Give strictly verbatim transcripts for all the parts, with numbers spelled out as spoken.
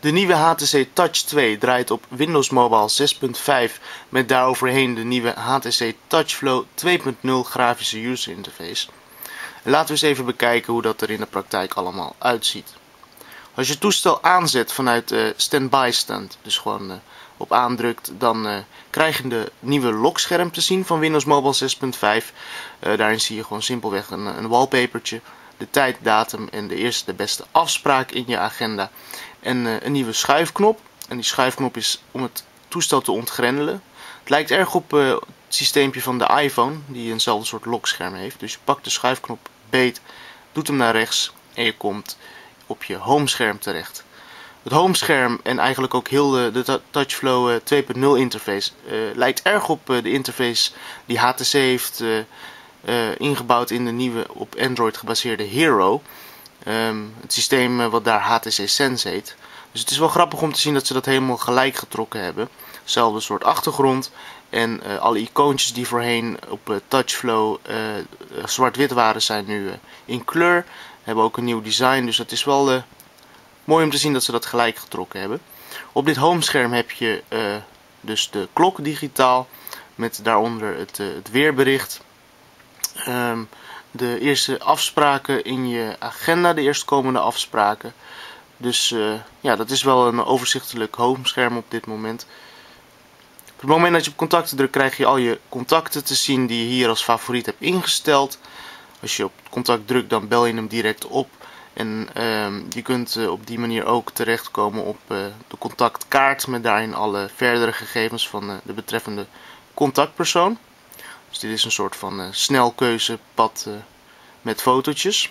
De nieuwe H T C Touch twee draait op Windows Mobile zes punt vijf met daaroverheen de nieuwe H T C TouchFlow twee punt nul grafische user interface. En laten we eens even bekijken hoe dat er in de praktijk allemaal uitziet. Als je het toestel aanzet vanuit uh, standby stand, dus gewoon uh, op aandrukt, dan uh, krijg je de nieuwe lockscherm te zien van Windows Mobile zes punt vijf. Uh, daarin zie je gewoon simpelweg een, een wallpapertje, de tijd, datum en de eerste de beste afspraak in je agenda. En uh, een nieuwe schuifknop. En die schuifknop is om het toestel te ontgrendelen. Het lijkt erg op uh, het systeempje van de iPhone, die eenzelfde soort lokscherm heeft. Dus je pakt de schuifknop beet, doet hem naar rechts en je komt op je homescherm terecht. Het homescherm en eigenlijk ook heel de, de TouchFlow twee punt nul interface uh, lijkt erg op uh, de interface die H T C heeft uh, uh, ingebouwd in de nieuwe op Android gebaseerde Hero. Um, het systeem uh, wat daar H T C Sense heet. Dus het is wel grappig om te zien dat ze dat helemaal gelijk getrokken hebben. Zelfde soort achtergrond en uh, alle icoontjes die voorheen op uh, TouchFlow uh, uh, zwart-wit waren zijn nu uh, in kleur. Hebben ook een nieuw design, dus het is wel uh, mooi om te zien dat ze dat gelijk getrokken hebben. Op dit homescherm heb je uh, dus de klok digitaal met daaronder het, uh, het weerbericht. Um, de eerste afspraken in je agenda, de eerstkomende afspraken. Dus uh, ja, dat is wel een overzichtelijk homescherm op dit moment. Op het moment dat je op contacten drukt, krijg je al je contacten te zien die je hier als favoriet hebt ingesteld. Als je op contact drukt, dan bel je hem direct op. En uh, je kunt uh, op die manier ook terechtkomen op uh, de contactkaart met daarin alle verdere gegevens van uh, de betreffende contactpersoon. Dus dit is een soort van uh, snelkeuzepad uh, met fotootjes.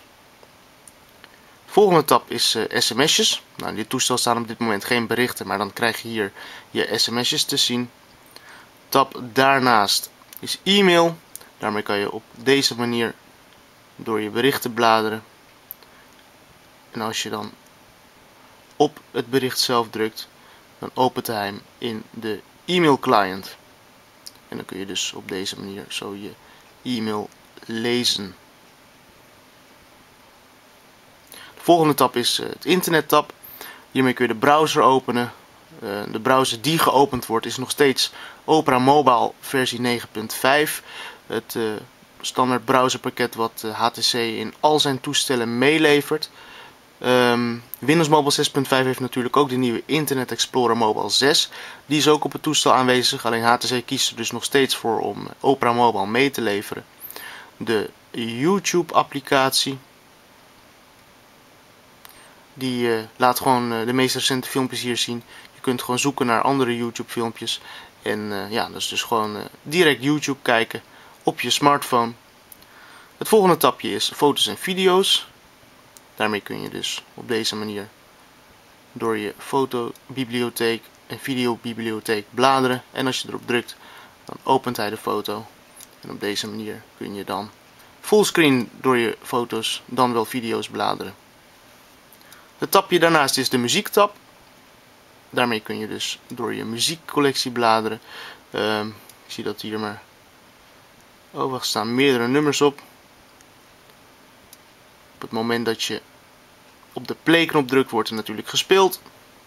Volgende tab is uh, sms'jes. Nou, in dit toestel staan op dit moment geen berichten, maar dan krijg je hier je sms'jes te zien. Tab daarnaast is e-mail. Daarmee kan je op deze manier door je berichten bladeren. En als je dan op het bericht zelf drukt, dan opent hij hem in de e-mail client. En dan kun je dus op deze manier zo je e-mail lezen. De volgende tab is uh, het internet tab. Hiermee kun je de browser openen. Uh, de browser die geopend wordt is nog steeds Opera Mobile versie negen punt vijf. Het uh, standaard browserpakket wat uh, H T C in al zijn toestellen meelevert. Um, Windows Mobile zes punt vijf heeft natuurlijk ook de nieuwe Internet Explorer Mobile zes. Die is ook op het toestel aanwezig, alleen H T C kiest er dus nog steeds voor om Opera Mobile mee te leveren. De YouTube applicatie. Die uh, laat gewoon uh, de meest recente filmpjes hier zien. Je kunt gewoon zoeken naar andere YouTube filmpjes. En uh, ja, dat is dus gewoon uh, direct YouTube kijken op je smartphone. Het volgende tabje is foto's en video's. Daarmee kun je dus op deze manier door je fotobibliotheek en videobibliotheek bladeren. En als je erop drukt, dan opent hij de foto. En op deze manier kun je dan fullscreen door je foto's, dan wel video's bladeren. Het tabje daarnaast is de muziektab. Daarmee kun je dus door je muziekcollectie bladeren. Uh, ik zie dat hier maar... Oh, wacht, staan meerdere nummers op. Op het moment dat je op de play knop drukt, wordt er natuurlijk gespeeld.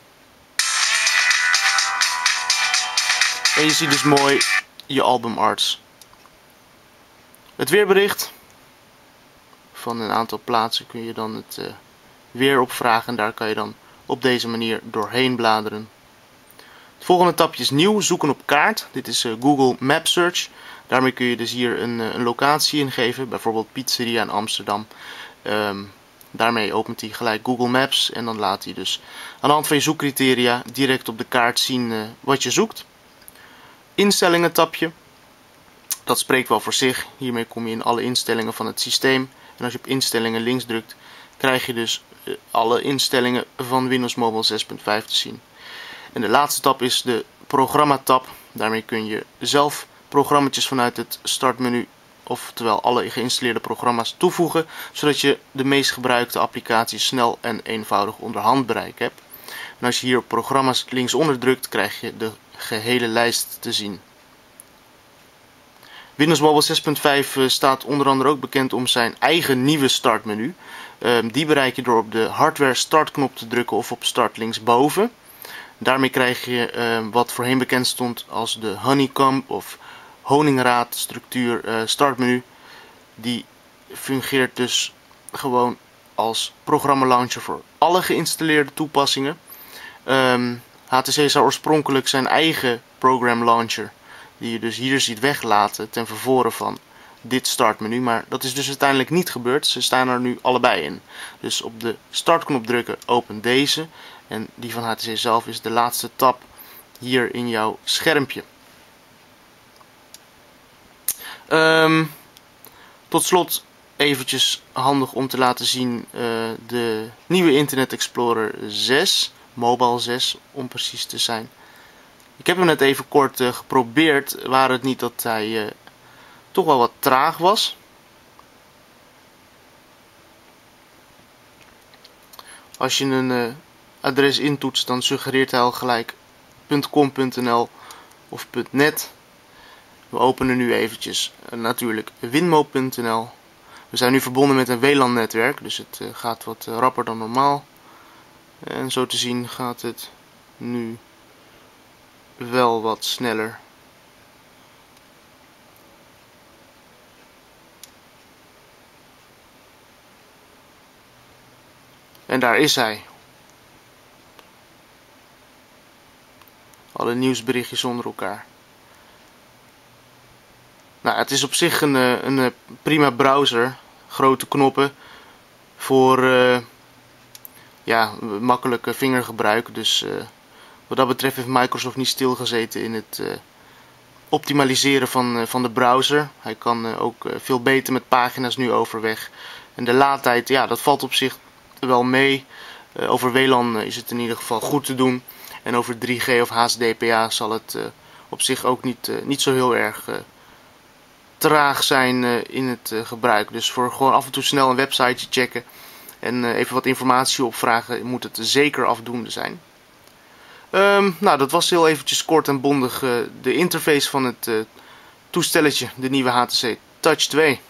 En je ziet dus mooi je albumarts. Het weerbericht. Van een aantal plaatsen kun je dan het uh, weer opvragen. En daar kan je dan op deze manier doorheen bladeren. Het volgende tabje is nieuw, zoeken op kaart. Dit is uh, Google Map Search. Daarmee kun je dus hier een, uh, een locatie ingeven. Bijvoorbeeld pizzeria in Amsterdam. Um, daarmee opent hij gelijk Google Maps. En dan laat hij dus aan de hand van je zoekcriteria direct op de kaart zien uh, wat je zoekt. Instellingen tabje. Dat spreekt wel voor zich. Hiermee kom je in alle instellingen van het systeem. En als je op instellingen links drukt, krijg je dus uh, alle instellingen van Windows Mobile zes punt vijf te zien. En de laatste tab is de programma tab. Daarmee kun je zelf programma's vanuit het startmenu, oftewel alle geïnstalleerde programma's, toevoegen, zodat je de meest gebruikte applicaties snel en eenvoudig onder handbereik hebt. En als je hier op programma's linksonder drukt, krijg je de gehele lijst te zien. Windows Mobile zes punt vijf uh, staat onder andere ook bekend om zijn eigen nieuwe startmenu. Uh, die bereik je door op de hardware startknop te drukken of op start linksboven. Daarmee krijg je uh, wat voorheen bekend stond als de honeycomb of honingraad structuur uh, startmenu. Die fungeert dus gewoon als programma launcher voor alle geïnstalleerde toepassingen. Um, H T C zou oorspronkelijk zijn eigen program launcher, die je dus hier ziet, weglaten ten vervoren van dit startmenu. Maar dat is dus uiteindelijk niet gebeurd. Ze staan er nu allebei in. Dus op de startknop drukken opent deze. En die van H T C zelf is de laatste tab hier in jouw schermpje. Um, tot slot eventjes handig om te laten zien uh, de nieuwe Internet Explorer zes. Mobile zes om precies te zijn. Ik heb hem net even kort uh, geprobeerd. Waar het niet dat hij uh, toch wel wat traag was. Als je een uh, adres intoetst, dan suggereert hij al gelijk .com, .nl of .net. We openen nu eventjes uh, natuurlijk winmo punt n l. We zijn nu verbonden met een W LAN netwerk, dus het uh, gaat wat uh, rapper dan normaal. En zo te zien gaat het nu wel wat sneller. En daar is hij. Alle nieuwsberichtjes onder elkaar. Nou, het is op zich een, een prima browser. Grote knoppen voor uh, ja, makkelijk vingergebruik. Dus uh, wat dat betreft heeft Microsoft niet stilgezeten in het uh, optimaliseren van, uh, van de browser. Hij kan uh, ook uh, veel beter met pagina's nu overweg. En de laadtijd, ja, dat valt op zich wel mee. Uh, over W LAN is het in ieder geval goed te doen. En over drie G of H S D P A zal het uh, op zich ook niet, uh, niet zo heel erg uh, traag zijn uh, in het uh, gebruik. Dus voor gewoon af en toe snel een websiteje checken en uh, even wat informatie opvragen moet het zeker afdoende zijn. Um, nou, dat was heel eventjes kort en bondig uh, de interface van het uh, toestelletje, de nieuwe H T C Touch twee.